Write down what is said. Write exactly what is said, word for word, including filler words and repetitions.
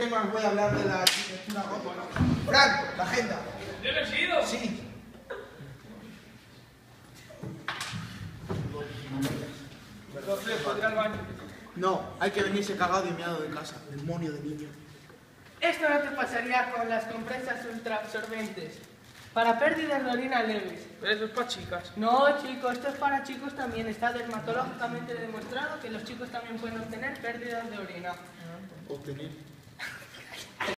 tema os voy a hablar de la arquitectura gótica. Frank, la agenda. ¿Yo no he sido? Sí. Jorge, ¿puedo ir al baño? No, hay que venirse cagado y meado de casa. Demonio de niño. Esto no te pasaría con las compresas ultraabsorbentes. Para pérdidas de orina leves. Pero eso es para chicas. No, chicos, esto es para chicos también. Está dermatológicamente demostrado que los chicos también pueden obtener pérdidas de orina. Obtener.